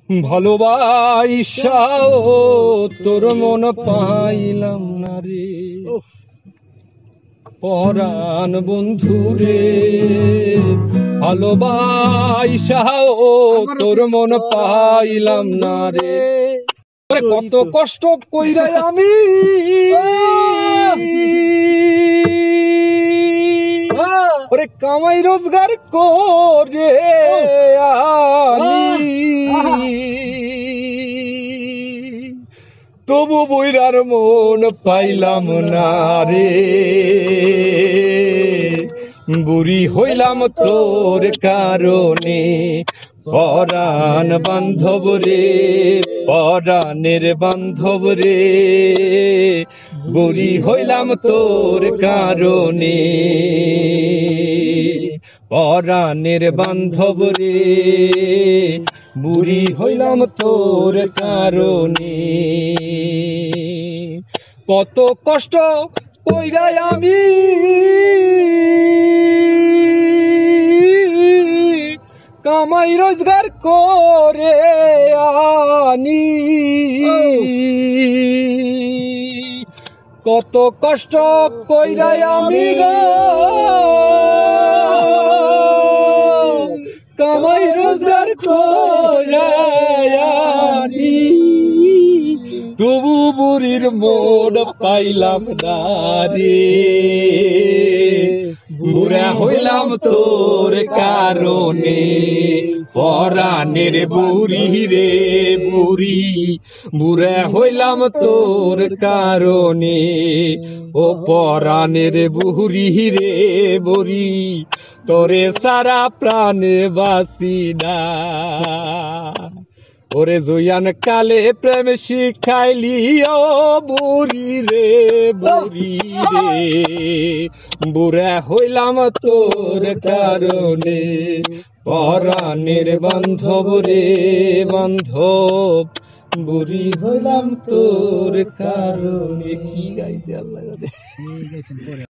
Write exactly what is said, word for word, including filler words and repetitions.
ভালোবাসাও তোর মন পাইলাম না রে পরাণ বন্ধু রে, ভালোবাসাও তোর মন পাইলাম না রে। কত কষ্ট কইরা আমি ওরে কামাই রোজগার করে আনি, তবু বইরার মন পাইলাম না রে। বুড়ি হইলাম তোর কারণে পরাণ বান্ধব রে, পরাণের বান্ধব রে। বুড়ি হইলাম তোর কারণে পরাণের বান্ধব রে, বুড়ি হইলাম তোর কারণে। কত কষ্ট কইরা আমি কামাই রোজগার করে আনি, কত কষ্ট কইরা আমি গো কামাই রোজগার করে আনি, তবু বুড়ির মন পাইলাম না রে। বুড়া হইলাম তোর কারণে পরাণের বুড়ি রে, বুড়ি বুড়া হইলাম তোর কারণে ও পরাণের বুড়ি রে, বুড়ি তোরে সারা প্রাণে বাসি না। ওরে জয়ান কালে প্রেম শিখাইলি ও বুড়ি রে, বুড়ি রে। বুড়া হইলাম তোর কারণে পরাণের বান্ধব রে, বান্ধব। বুড়ি হইলাম তোর কারণে। কি গাইছে আল্লাহ।